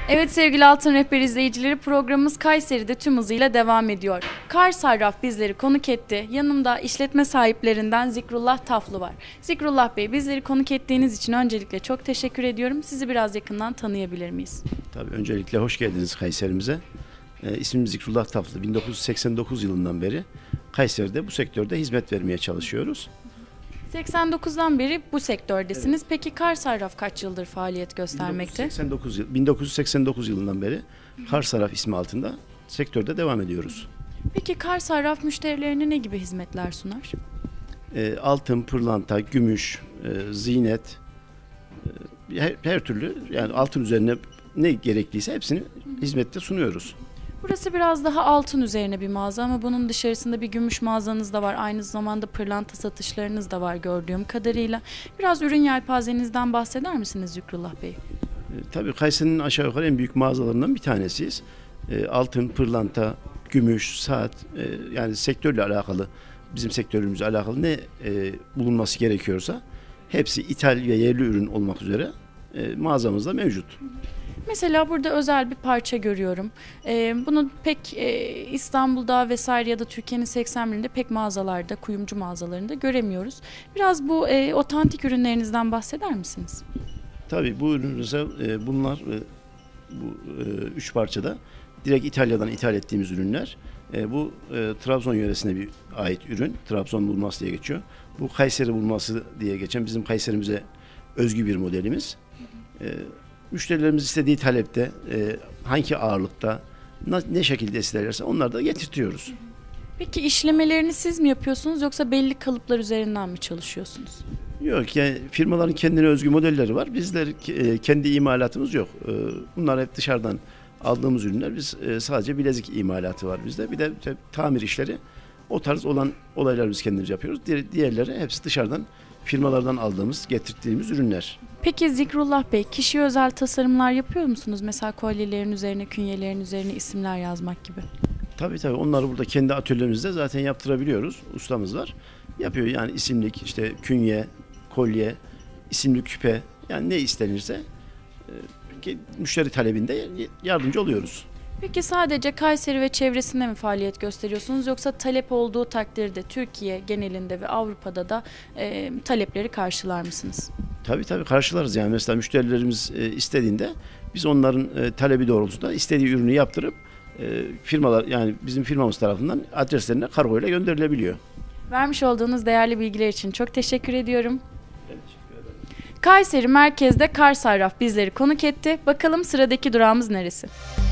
Evet sevgili Altın Rehber izleyicileri, programımız Kayseri'de tüm hızıyla devam ediyor. Kar Sarraf bizleri konuk etti. Yanımda işletme sahiplerinden Zikrullah Taflı var. Zikrullah Bey, bizleri konuk ettiğiniz için öncelikle çok teşekkür ediyorum. Sizi biraz yakından tanıyabilir miyiz? Tabii öncelikle hoş geldiniz Kayserimize. İsmim Zikrullah Taflı. 1989 yılından beri Kayseri'de bu sektörde hizmet vermeye çalışıyoruz. 89'dan beri bu sektördesiniz. Evet. Peki Kar Sarraf kaç yıldır faaliyet göstermekte? 1989 yılından beri Kar Sarraf ismi altında sektörde devam ediyoruz. Peki Kar Sarraf müşterilerine ne gibi hizmetler sunar? Altın, pırlanta, gümüş, ziynet, her türlü, yani altın üzerine ne gerekliyse hepsini hizmette sunuyoruz. Burası biraz daha altın üzerine bir mağaza ama bunun dışarısında bir gümüş mağazanız da var. Aynı zamanda pırlanta satışlarınız da var gördüğüm kadarıyla. Biraz ürün yelpazenizden bahseder misiniz Zikrullah Bey? Tabii Kayseri'nin aşağı yukarı en büyük mağazalarından bir tanesiyiz. Altın, pırlanta, gümüş, saat, yani sektörle alakalı, bizim sektörümüzle alakalı ne bulunması gerekiyorsa hepsi ithal ve yerli ürün olmak üzere mağazamızda mevcut. Mesela burada özel bir parça görüyorum. Bunu pek İstanbul'da vesaire ya da Türkiye'nin 80 ilinde pek mağazalarda, kuyumcu mağazalarında göremiyoruz. Biraz bu otantik ürünlerinizden bahseder misiniz? Tabii bu ürünümüze bunlar bu 3 parçada direkt İtalya'dan ithal ettiğimiz ürünler. Bu Trabzon yöresine bir ait ürün. Trabzon bulması diye geçiyor. Bu Kayseri bulması diye geçen bizim Kayserimize özgü bir modelimiz. Müşterilerimiz istediği talepte, hangi ağırlıkta, ne şekilde isterlerse onları da getirtiyoruz. Peki işlemelerini siz mi yapıyorsunuz yoksa belli kalıplar üzerinden mi çalışıyorsunuz? Yok, yani firmaların kendine özgü modelleri var. Bizler kendi imalatımız yok. Bunlar hep dışarıdan aldığımız ürünler. Biz sadece bilezik imalatı var bizde. Bir de tamir işleri, o tarz olan olayları biz kendimiz yapıyoruz. Diğerleri hepsi dışarıdan, firmalardan aldığımız, getirdiğimiz ürünler. Peki Zikrullah Bey, kişiye özel tasarımlar yapıyor musunuz? Mesela kolyelerin üzerine, künyelerin üzerine isimler yazmak gibi. Tabii onları burada kendi atölyemizde zaten yaptırabiliyoruz. Ustamız var. Yapıyor yani isimlik, işte künye, kolye, isimli küpe, yani ne istenirse müşteri talebinde yardımcı oluyoruz. Peki sadece Kayseri ve çevresinde mi faaliyet gösteriyorsunuz yoksa talep olduğu takdirde Türkiye genelinde ve Avrupa'da da talepleri karşılar mısınız? Tabii karşılarız, yani mesela müşterilerimiz istediğinde biz onların talebi doğrultusunda istediği ürünü yaptırıp firmalar, yani bizim firmamız tarafından adreslerine kargo ile gönderilebiliyor. Vermiş olduğunuz değerli bilgiler için çok teşekkür ediyorum. Ben teşekkür ederim. Kayseri merkezde Kar Sarraf bizleri konuk etti. Bakalım sıradaki durağımız neresi?